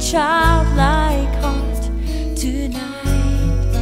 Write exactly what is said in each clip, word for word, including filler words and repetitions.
childlike heart tonight.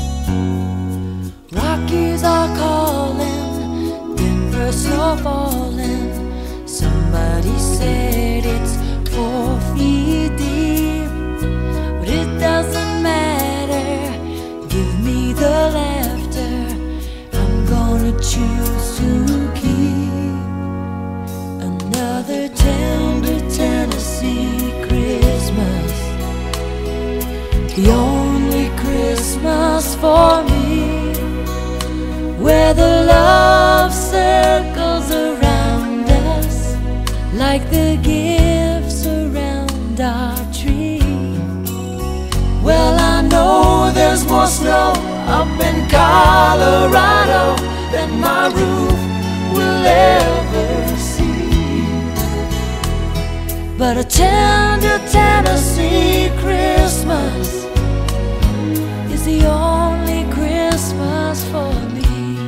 Rockies are calling, Denver snow falling. Somebody said it's four feet deep, but it doesn't matter. Give me the laughter, I'm gonna choose to keep another tender Tennessee Christmas, the only Christmas for me, where the love circles around us like the gifts around our tree. Well, I know there's more snow up in Colorado than my roof will ever see, but a tender Tennessee Christmas is the only Christmas for me.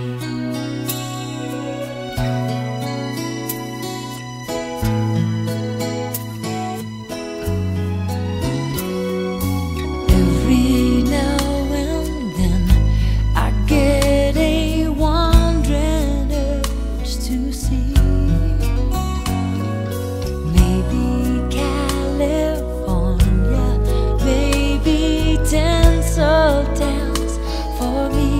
Every now and then I get a wandering urge to see maybe California, maybe tinsel towns for me.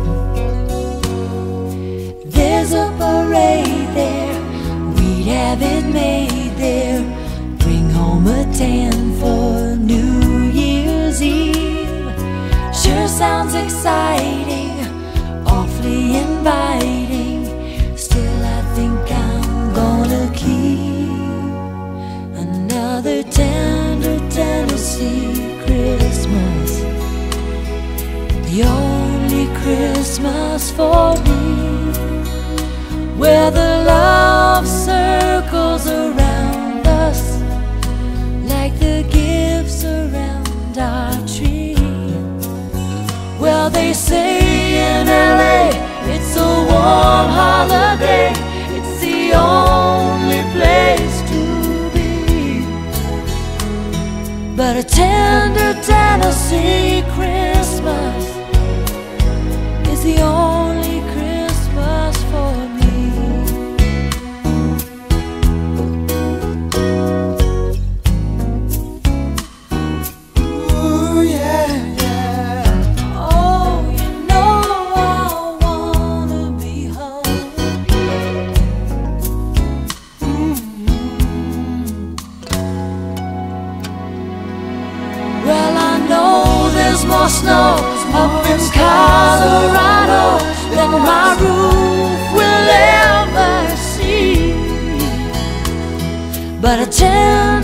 There's a parade there, we'd have it made there. Bring home a tan for New Year's Eve. Sure sounds exciting, awfully inviting. Still I think I'm gonna keep another tender Tennessee Christmas, the only Christmas for me, where the love circles around us like the gifts around our tree. Well, they say in L A it's a warm holiday, it's the only place to be, but a tender Tennessee Christmas is the only Christmas for me. Ooh, yeah, yeah. Oh, you know I wanna be home. Mm-hmm. Well, I know there's more snow up in Colorado than my roof will ever see, but a tender